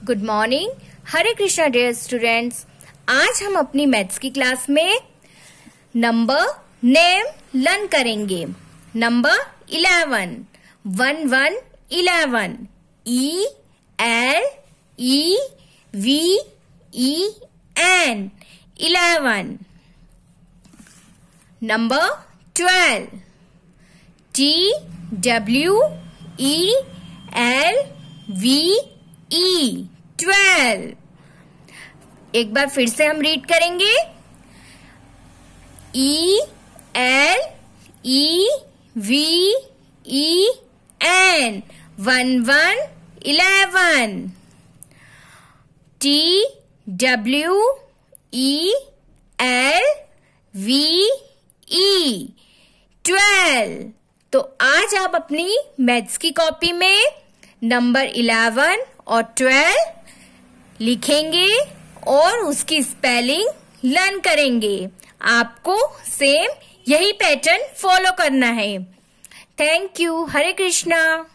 Good morning. Hare Krishna dear students. आज हम अपनी मैथ्स की क्लास में नंबर नेम लर्न करेंगे। Number 11 1 1 11 E L E V E N 11। Number 12 T W E L V E 12। एक बार फिर से हम रीड करेंगे। E L E V E N 1 1 11। T W E L V E 12। तो आज आप अपनी मैथ्स की कॉपी में नंबर 11 और 12 लिखेंगे और उसकी स्पेलिंग लर्न करेंगे। आपको सेम यही पैटर्न फॉलो करना है। Thank you. हरे कृष्णा।